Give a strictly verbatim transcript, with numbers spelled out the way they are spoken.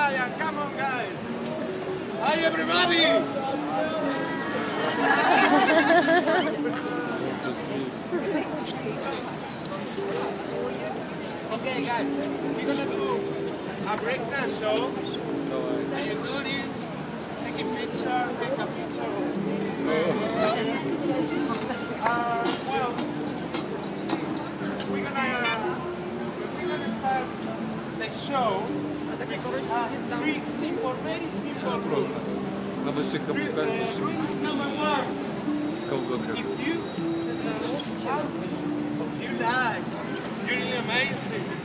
Brian, come on guys. Hi everybody. Okay guys, we're gonna do a breakdance show. And you do this, take a picture, take a picture. Uh, well, we're gonna, uh, we're gonna start the show with uh, three simple, very simple rules. На больших каблуках, большими сосками. Колготках. If you, if you like, you're really amazing.